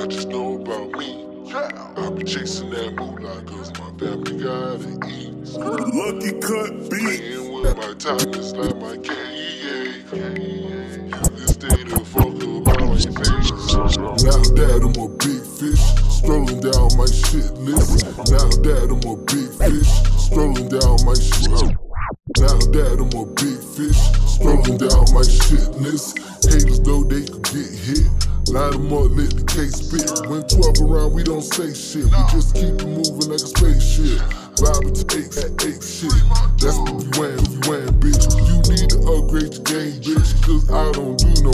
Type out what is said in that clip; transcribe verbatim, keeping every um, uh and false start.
What you know about me? I be chasing that moolah cause my family gotta eat. Lucky cut beat. Playing with my time is like my K E A. You can stay the fuck about my face. Now that I'm a big fish, strolling down my shit list. Now that I'm a big fish, strolling down my shit. Now that I'm a big fish, strolling down my shit list. Haters though they could get hit. Line them up, let the case spit. When twelve around, we don't say shit. We just keep it moving like a spaceship. Vibing to ape, ape shit. That's what you wearing, you wearing, bitch. You need to upgrade your game, bitch. Cause I don't do no